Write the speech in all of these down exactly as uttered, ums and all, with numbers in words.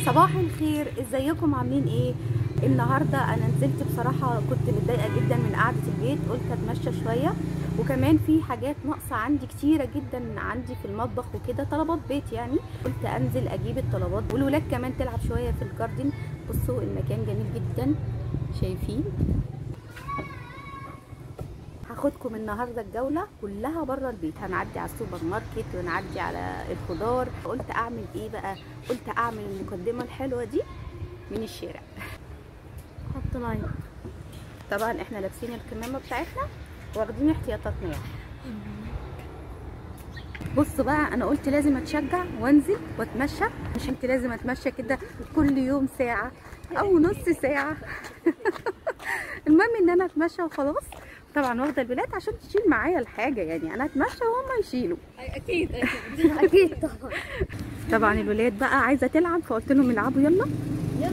صباح الخير، ازيكم عاملين ايه؟ النهارده انا نزلت بصراحه، كنت متضايقه جدا من قعده البيت، قلت اتمشى شويه. وكمان في حاجات ناقصه عندي كتيره جدا عندي في المطبخ وكده، طلبات بيت يعني. قلت انزل اجيب الطلبات والولاد كمان تلعب شويه في الجاردن. بصوا المكان جميل جدا، شايفين؟ هاخدكم النهارده الجوله كلها بره البيت، هنعدي على السوبر ماركت ونعدي على الخضار. قلت اعمل ايه بقى؟ قلت اعمل المقدمه الحلوه دي من الشارع. حط ميه. طبعا احنا لابسين الكمامه بتاعتنا واخدين احتياطاتنا يعني. بصوا بقى، انا قلت لازم اتشجع وانزل واتمشى. مش انت لازم اتمشى كده كل يوم ساعه او نص ساعه. المهم ان انا اتمشى وخلاص. طبعا واخده الولاد عشان تشيل معايا الحاجه، يعني انا اتمشى وهم يشيلوا. اكيد اكيد اكيد طبعا. طبعا الولاد بقى عايزه تلعب، فقلت لهم العبوا يلا. يلا.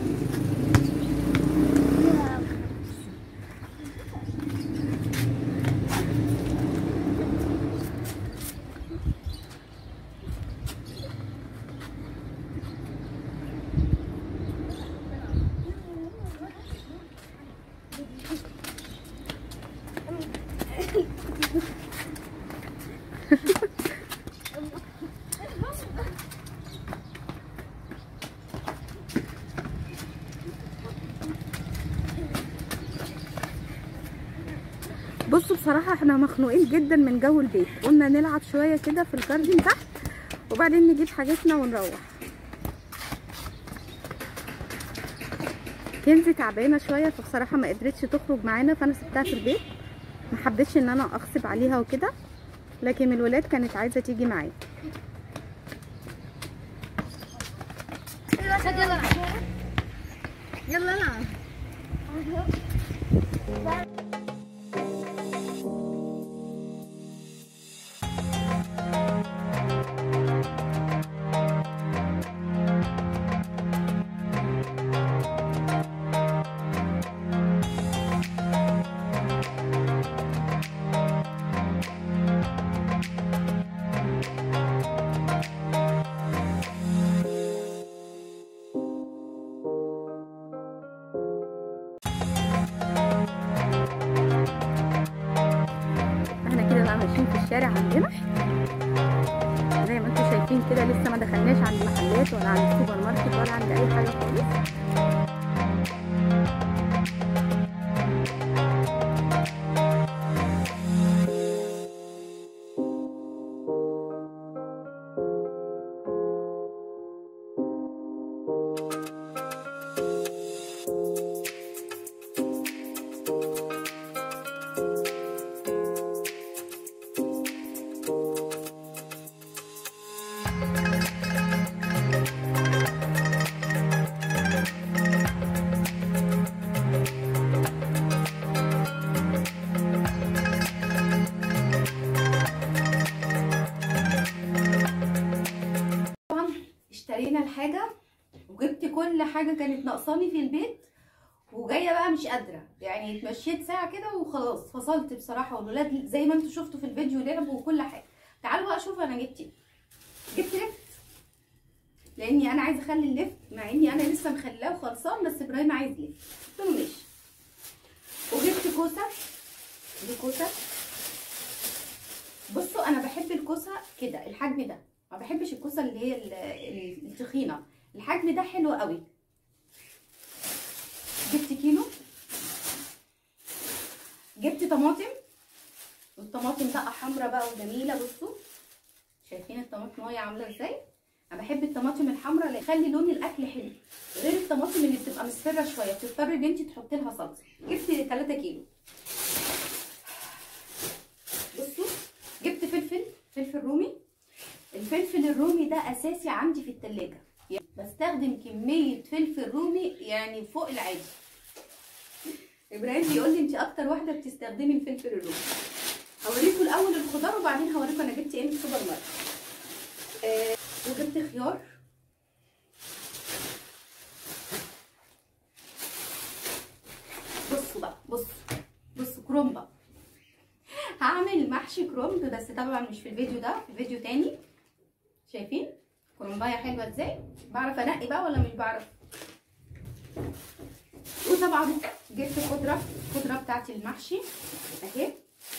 بصوا بصراحه احنا مخنوقين جدا من جو البيت، قلنا نلعب شويه كده في الجاردن تحت وبعدين نجيب حاجاتنا ونروح. كنزي تعبانه شويه، فبصراحه ما قدرتش تخرج معانا، فانا سبتها في البيت. ما حبيتش ان انا اغصب عليها وكده، لكن الولاد كانت عايزه تيجي معايا. يلا العب يلا العب. ماشيين في الشارع عندنا زي ما انتم شايفين كده، لسه ما دخلناش عند محلات ولا عند السوبر ماركت ولا عند اي حاجه خالص. اشترينا الحاجه وجبت كل حاجه كانت ناقصاني في البيت، وجايه بقى مش قادره يعني. اتمشيت ساعه كده وخلاص فصلت بصراحه، والولاد زي ما انتم شفتوا في الفيديو لعبوا وكل حاجه. تعالوا بقى شوفوا انا جبت ايه. جبت لفت، لاني انا عايزه اخلي اللفت، مع اني انا لسه مخلاه وخلصان، بس ابراهيم عايز لفت قلت له ماشي. وجبت كوسه، دي كوسه. بصوا انا بحب الكوسه كده الحجم ده، ما بحبش الكوسه اللي هي التخينه. الحجم ده حلو قوي. جبت كيلو. جبت طماطم، والطماطم بقى حمرا بقى وجميله. بصوا شايفين الطماطم وهي عامله ازاي؟ انا بحب الطماطم الحمرا اللي تخلي لون الاكل حلو، غير الطماطم اللي بتبقى مصفره شويه بتضطري ان انت تحطي لها صلصه. جبت ثلاثة كيلو. بصوا جبت فلفل، فلفل رومي. الفلفل الرومي ده اساسي عندي في التلاجة، يعني بستخدم كمية فلفل رومي يعني فوق العادي. ابراهيم بيقول لي انت اكتر واحدة بتستخدمي الفلفل الرومي. هوريكم الاول الخضار وبعدين هوريكم انا جبت ايه من السوبر ماركت. آه وجبت خيار. بصوا بقى، بصوا بصوا كرومب بقى. هعمل محشي كرومب، بس طبعا مش في الفيديو ده، في فيديو تاني. شايفين كرنبايه حلوه ازاي. بعرف انقي بقى ولا مش بعرف. وطبعا جبت خضره الخضره بتاعتي المحشي اهي.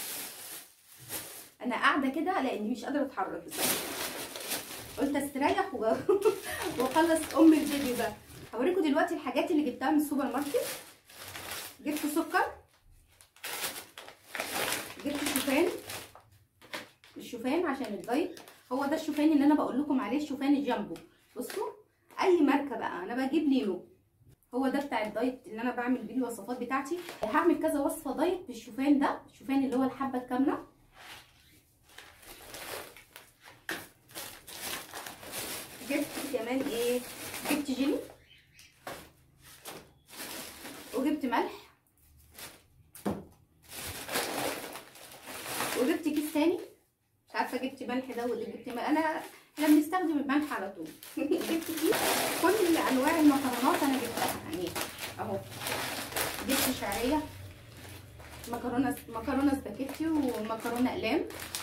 انا قاعده كده لاني مش قادره اتحرك بصراحه، قلت استريح واخلص ام الفيديو ده. هوريكم دلوقتي الحاجات اللي جبتها من السوبر ماركت. جبت سكر، جبت شوفان. الشوفان عشان الدايت، هو ده الشوفان اللي انا بقول لكم عليه، الشوفان الجامبو. بصوا اي ماركه بقى، انا بجيب لينو، هو ده بتاع الدايت اللي انا بعمل بيه الوصفات بتاعتي. هعمل كذا وصفه دايت بالشوفان ده، الشوفان اللي هو الحبه الكامله. جبت كمان ايه، جبت جيلي، وجبت ملح، وجبت كيس تاني مش عارفه جبت ملح ده ولا جبت ملح. انا احنا بنستخدم الملح على طول. جبت كيس كل انواع المكرونات انا جبتها يعني اهو. جبت شعريه، مكرونه مكرونه سباكيتي، ومكرونه اقلام،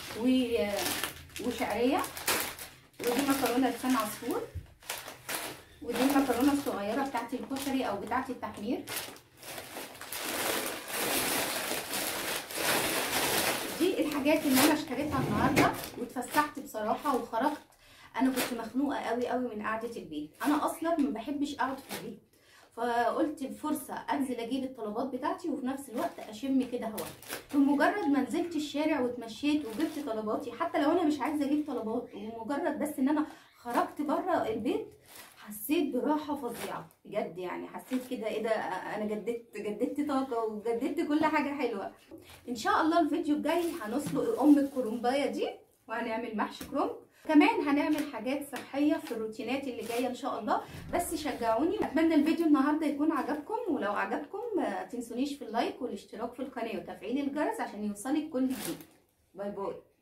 وشعريه، ودي مكرونه لسان عصفور، ودي المكرونه الصغيره بتاعتي الكشري او بتاعتي التحمير. دي الحاجات اللي انا اشتريتها النهارده واتفسحت بصراحه وخرجت. انا كنت مخنوقه قوي قوي من قعده البيت، انا اصلا ما بحبش اقعد في البيت، فقلت بفرصه انزل اجيب الطلبات بتاعتي وفي نفس الوقت اشم كده هوا. بمجرد ما نزلت الشارع واتمشيت وجبت طلباتي، حتى لو انا مش عايزه اجيب طلبات، ومجرد بس ان انا خرجت بره البيت حسيت براحه فظيعه بجد. يعني حسيت كده ايه ده، انا جددت جددت طاقه وجددت كل حاجه حلوه. ان شاء الله الفيديو الجاي هنسلق ام الكرنبايه دي وهنعمل محشي كرنب، كمان هنعمل حاجات صحيه في الروتينات اللي جايه ان شاء الله. بس شجعوني، اتمنى الفيديو النهارده يكون عجبكم، ولو عجبكم ما تنسونيش في اللايك والاشتراك في القناه وتفعيل الجرس عشان يوصلك كل جديد. باي باي.